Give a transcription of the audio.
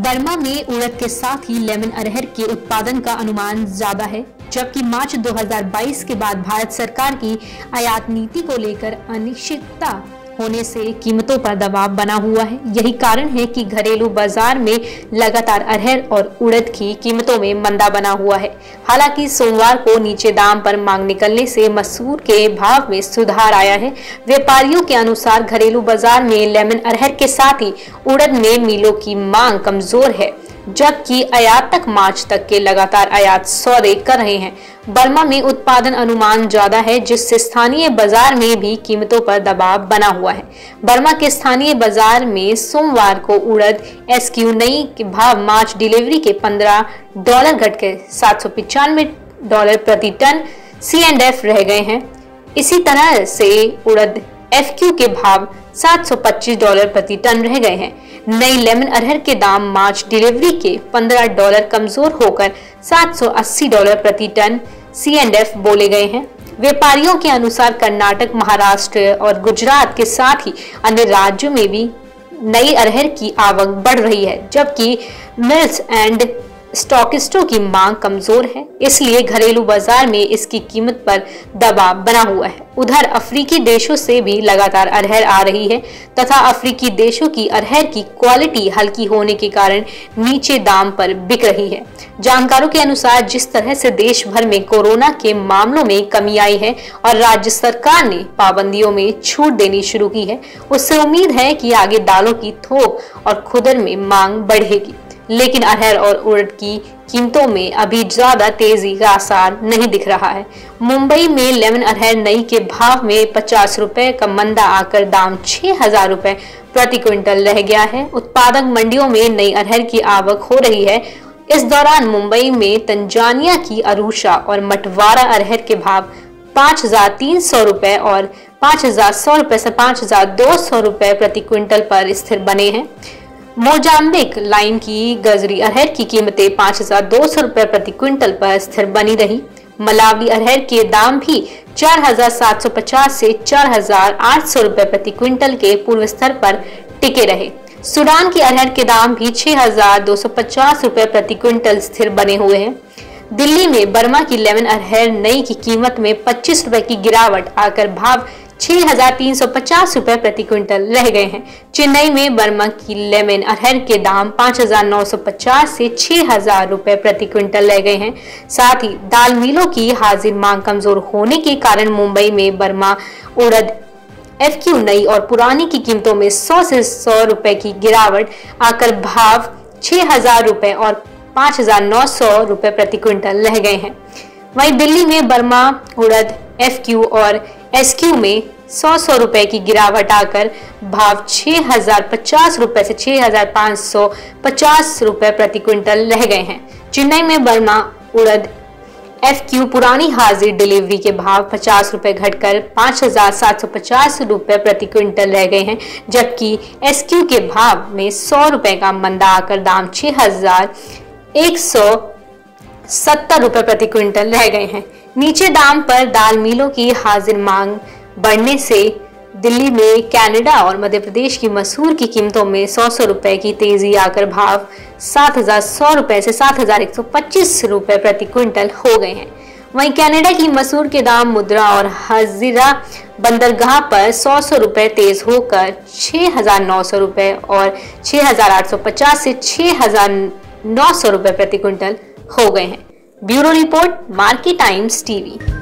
Burma में उड़द के साथ ही लेमन अरहर के उत्पादन का अनुमान ज्यादा है, जबकि मार्च 2022 के बाद भारत सरकार की आयात नीति को लेकर अनिश्चितता होने से कीमतों पर दबाव बना हुआ है। यही कारण है कि घरेलू बाजार में लगातार अरहर और उड़द की कीमतों में मंदा बना हुआ है। हालांकि सोमवार को नीचे दाम पर मांग निकलने से मसूर के भाव में सुधार आया है। व्यापारियों के अनुसार घरेलू बाजार में लेमन अरहर के साथ ही उड़द में मिलों की मांग कमजोर है, जबकि आयात तक मार्च तक के लगातार आयात सौदे कर रहे हैं। बर्मा में उत्पादन अनुमान ज्यादा है, जिससे स्थानीय बाजार में भी कीमतों पर दबाव बना हुआ है। बर्मा के स्थानीय बाजार में सोमवार को उड़द SQ नई के भाव मार्च डिलीवरी के $15 घटकर $795 प्रति टन C&F रह गए हैं। इसी तरह से उड़द FQ के भाव $725 प्रति टन रह गए हैं। नई लेमन अरहर के दाम मार्च डिलीवरी के $15 कमजोर होकर $780 प्रति टन C&F बोले गए हैं। व्यापारियों के अनुसार कर्नाटक, महाराष्ट्र और गुजरात के साथ ही अन्य राज्यों में भी नई अरहर की आवक बढ़ रही है, जबकि मिल्स एंड स्टॉकिस्टों की मांग कमजोर है, इसलिए घरेलू बाजार में इसकी कीमत पर दबाव बना हुआ है। उधर अफ्रीकी देशों से भी लगातार अरहर आ रही है तथा अफ्रीकी देशों की अरहर की क्वालिटी हल्की होने के कारण नीचे दाम पर बिक रही है। जानकारों के अनुसार जिस तरह से देश भर में कोरोना के मामलों में कमी आई है और राज्य सरकार ने पाबंदियों में छूट देनी शुरू की है, उससे उम्मीद है कि आगे दालों की थोक और खुदर में मांग बढ़ेगी। लेकिन अरहर और उड़द की कीमतों में अभी ज्यादा तेजी का आसार नहीं दिख रहा है। मुंबई में लेमन अरहर नई के भाव में ₹50 का मंदा आकर दाम ₹6000 प्रति क्विंटल रह गया है। उत्पादक मंडियों में नई अरहर की आवक हो रही है। इस दौरान मुंबई में तंजानिया की अरूशा और मटवारा अरहर के भाव ₹5300 और ₹5100 से ₹5200 प्रति क्विंटल पर स्थिर बने हैं। मोजाम्बिक लाइन की गजरी अरहर की कीमतें ₹5200 प्रति क्विंटल पर स्थिर बनी रही। मलावी अरहर के दाम भी 4750 से 4800 प्रति क्विंटल के पूर्व स्तर पर टिके रहे। सूडान की अरहर के दाम भी 6250 प्रति क्विंटल स्थिर बने हुए हैं। दिल्ली में बर्मा की लेमन अरहर नई की कीमत में ₹25 की गिरावट आकर भाव ₹6350 प्रति क्विंटल रह गए हैं। चेन्नई में बर्मा की लेमन अरहर के दाम 5950 से ₹6000 प्रति क्विंटल रह गए हैं। साथ ही दाल मिलों की हाजिर मांग कमजोर होने के कारण मुंबई में बर्मा उड़द FQ नई और पुरानी की कीमतों में 100 से ₹100 की गिरावट आकर भाव ₹6000 और ₹5900 प्रति क्विंटल रह गए हैं। वहीं दिल्ली में बर्मा उड़द FQ और SQ में 100 रुपए की गिरावट आकर भाव ₹6050 से ₹6550 प्रति क्विंटल रह गए हैं। चेन्नई में बर्मा उड़द FQ पुरानी हाजिर डिलीवरी के भाव ₹50 घटकर ₹5750 प्रति क्विंटल रह गए हैं, जबकि SQ के भाव में ₹100 का मंदा आकर दाम ₹6170 प्रति क्विंटल रह गए हैं। नीचे दाम पर दाल मिलों की हाजिर मांग बढ़ने से दिल्ली में कनाडा और मध्य प्रदेश की मसूर की कीमतों में 100 रुपए की तेजी आकर भाव ₹7100 से ₹7125 प्रति क्विंटल हो गए हैं। वहीं कनाडा की मसूर के दाम मुद्रा और हजीरा बंदरगाह पर 100 रुपए तेज होकर ₹6900 और ₹6850 से ₹6900 प्रति क्विंटल हो गए हैं। Bureau report, market times TV.